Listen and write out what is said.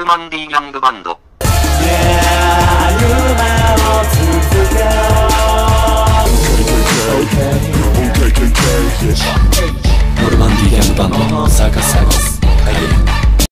マンディ・ヤングバンド。